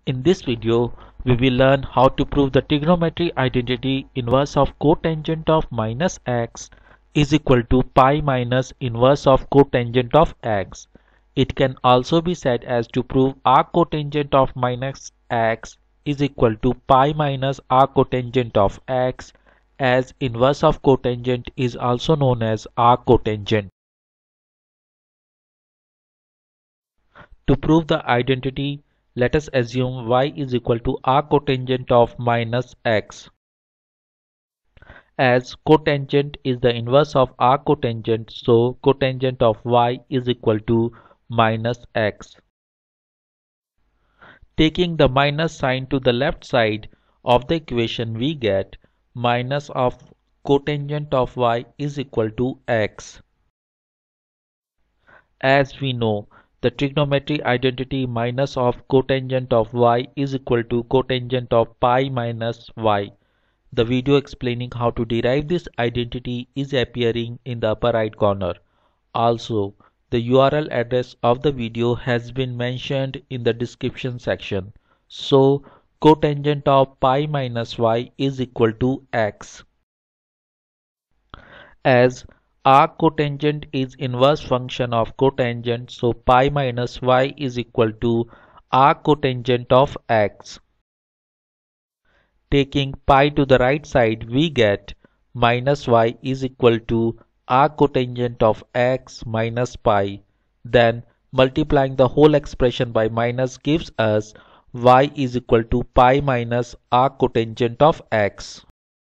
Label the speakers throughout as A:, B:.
A: In this video, we will learn how to prove the trigonometry identity inverse of cotangent of minus x is equal to pi minus inverse of cotangent of x. It can also be said as to prove arccotangent of minus x is equal to pi minus arccotangent of x, as inverse of cotangent is also known as arccotangent. To prove the identity, let us assume y is equal to arccotangent of minus x. As cotangent is the inverse of arccotangent, so cotangent of y is equal to minus x. Taking the minus sign to the left side of the equation, we get minus of cotangent of y is equal to x. As we know, the trigonometry identity minus of cotangent of y is equal to cotangent of pi minus y. The video explaining how to derive this identity is appearing in the upper right corner. Also, the URL address of the video has been mentioned in the description section. So, cotangent of pi minus y is equal to x. As arccotangent is inverse function of cotangent, so pi minus y is equal to arccotangent of x. Taking pi to the right side, we get minus y is equal to arccotangent of x minus pi. Then multiplying the whole expression by minus gives us y is equal to pi minus arccotangent of x.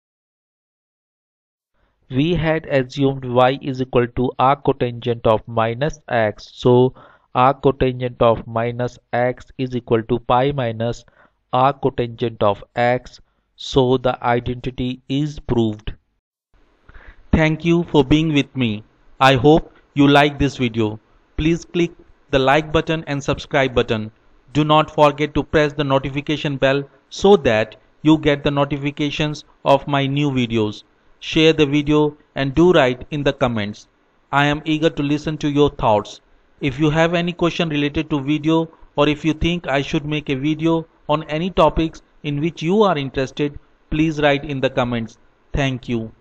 A: We had assumed y is equal to arccotangent of minus x, so arccotangent of minus x is equal to pi minus arccotangent of x, so the identity is proved. Thank you for being with me. I hope you like this video. Please click the like button and subscribe button. Do not forget to press the notification bell so that you get the notifications of my new videos. Share the video and do write in the comments. I am eager to listen to your thoughts. If you have any question related to video, or if you think I should make a video on any topics in which you are interested, please write in the comments. Thank you.